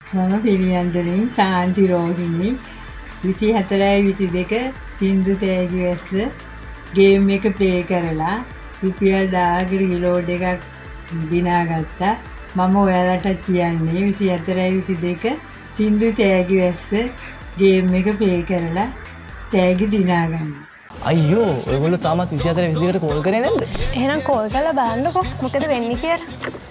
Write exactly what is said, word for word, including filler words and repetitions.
මම පිළියන්දලින් ශාන්ති රෝහිණි විසිහතරයි විසිදෙක සින්දු තෑගි වැස්ස ගේම් එක ප්ලේ කරලා රුපියල් දාහක රීලෝඩ් එකක් දිනාගත්තා. මම ඔයාලට කියන්නේ විසිහතරයි විසිදෙක සින්දු තෑගි වැස්ස ගේම් එක ප්ලේ කරලා තෑගි දිනාගන්න. අයියෝ ඔයගොල්ලෝ තාමත් විසිහතරයි විසිදෙකට කෝල් කරේ නැද්ද? එහෙනම් කෝල් කරලා බලන්නකෝ මොකද වෙන්නේ කියලා.